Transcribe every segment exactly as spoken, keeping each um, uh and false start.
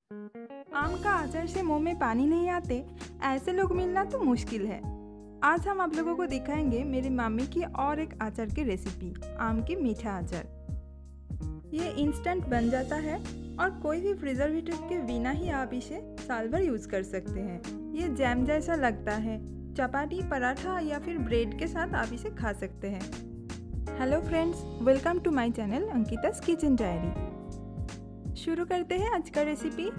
आम का अचार से मुंह में पानी नहीं आते, ऐसे लोग मिलना तो मुश्किल है। आज हम आप लोगों को दिखाएंगे मेरी मम्मी की और एक अचार की रेसिपी, आम की मीठा अचार। ये इंस्टेंट बन जाता है और कोई भी प्रिजर्वेटिव के बिना ही आप इसे साल भर यूज़ कर सकते हैं। ये जैम जैसा लगता है, चपाती, पराठा या फिर ब्रेड के साथ आप इसे खा सकते हैं। Hello friends, welcome to my channel Ankita's kitchen diary. शुरू करते हैं आज का रेसिपी।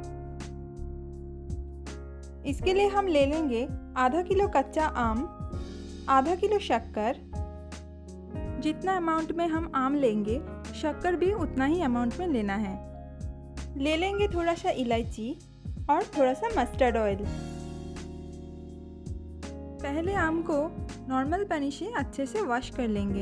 इसके लिए हम ले लेंगे आधा किलो कच्चा आम, आधा किलो शक्कर। जितना अमाउंट में हम आम लेंगे, शक्कर भी उतना ही अमाउंट में लेना है। ले लेंगे थोड़ा सा इलायची और थोड़ा सा मस्टर्ड ऑयल। पहले आम को नॉर्मल पानी से अच्छे से वॉश कर लेंगे।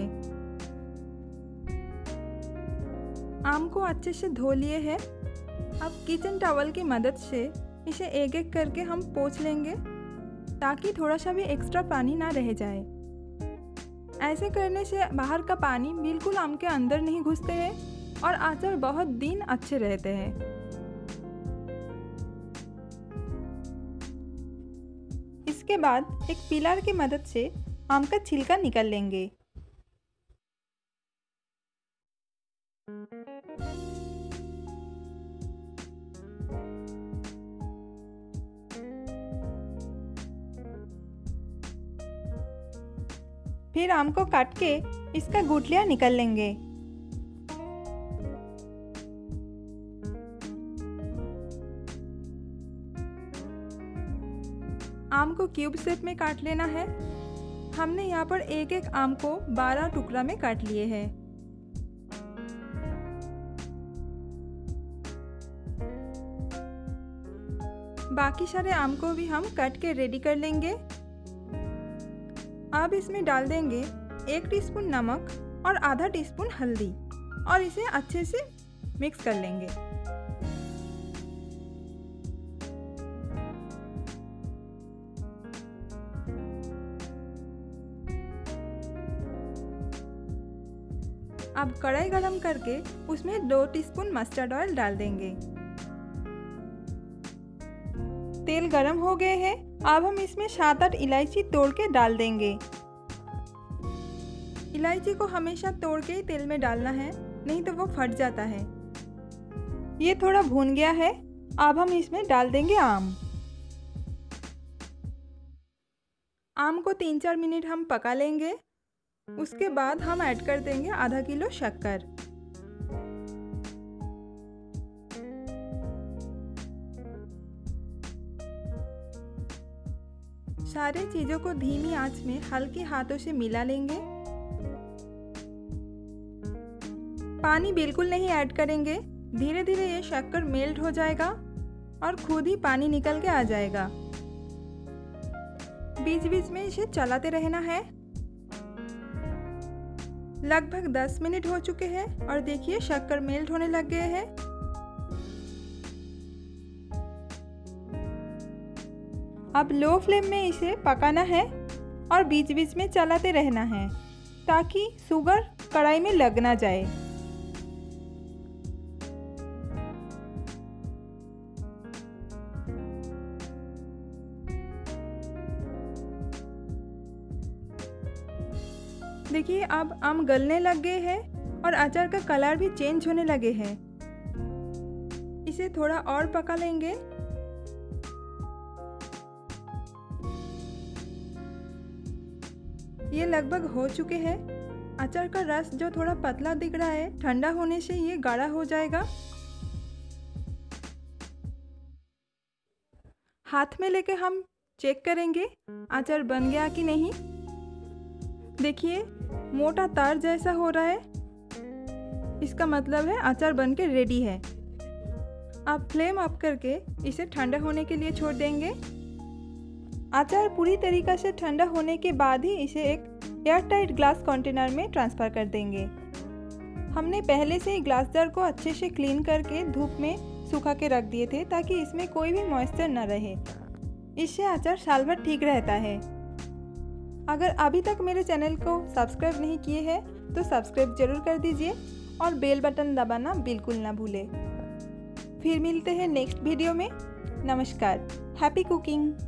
आम को अच्छे से धो लिए हैं। अब किचन टॉवल की मदद से इसे एक एक करके हम पोंछ लेंगे ताकि थोड़ा सा भी एक्स्ट्रा पानी ना रह जाए। ऐसे करने से बाहर का पानी बिल्कुल आम के अंदर नहीं घुसते हैं और अचार बहुत दिन अच्छे रहते हैं। इसके बाद एक पिलर की मदद से आम का छिलका निकाल लेंगे। फिर आम को काट के इसका गुठलियाँ निकाल लेंगे। आम को क्यूब शेप में काट लेना है। हमने यहाँ पर एक एक आम को बारह टुकड़ा में काट लिए हैं। बाकी सारे आम को भी हम काट के रेडी कर लेंगे। अब इसमें डाल देंगे एक टीस्पून नमक और आधा टीस्पून हल्दी और इसे अच्छे से मिक्स कर लेंगे। अब कढ़ाई गरम करके उसमें दो टीस्पून मस्टर्ड ऑयल डाल देंगे। तेल गरम हो गए हैं। अब हम इसमें सात आठ इलायची तोड़ के डाल देंगे। इलायची को हमेशा तोड़ के ही तेल में डालना है, नहीं तो वो फट जाता है। ये थोड़ा भून गया है। अब हम इसमें डाल देंगे आम। आम को तीन चार मिनट हम पका लेंगे। उसके बाद हम ऐड कर देंगे आधा किलो शक्कर। सारे चीज़ों को धीमी आंच में हल्के हाथों से मिला लेंगे। पानी बिल्कुल नहीं ऐड करेंगे। धीरे धीरे ये शक्कर मेल्ट हो जाएगा और खुद ही पानी निकल के आ जाएगा। बीच बीच में इसे चलाते रहना है। लगभग दस मिनट हो चुके हैं और देखिए शक्कर मेल्ट होने लग गए हैं। अब लो फ्लेम में इसे पकाना है और बीच बीच में चलाते रहना है ताकि शुगर कढ़ाई में लग ना जाए। देखिए अब आम गलने लग गए हैं और अचार का कलर भी चेंज होने लगे हैं। इसे थोड़ा और पका लेंगे। ये लगभग हो चुके हैं। अचार का रस जो थोड़ा पतला दिख रहा है, ठंडा होने से ये गाढ़ा हो जाएगा। हाथ में लेके हम चेक करेंगे अचार बन गया कि नहीं। देखिए मोटा तार जैसा हो रहा है, इसका मतलब है अचार बन के रेडी है। अब फ्लेम ऑफ करके इसे ठंडा होने के लिए छोड़ देंगे। अचार पूरी तरीक़े से ठंडा होने के बाद ही इसे एक एयर टाइट ग्लास कंटेनर में ट्रांसफ़र कर देंगे। हमने पहले से ही ग्लास जार को अच्छे से क्लीन करके धूप में सुखा के रख दिए थे ताकि इसमें कोई भी मॉइस्चर न रहे। इससे अचार साल भर ठीक रहता है। अगर अभी तक मेरे चैनल को सब्सक्राइब नहीं किए हैं तो सब्सक्राइब जरूर कर दीजिए और बेल बटन दबाना बिल्कुल ना भूलें। फिर मिलते हैं नेक्स्ट वीडियो में। नमस्कार। Happy cooking.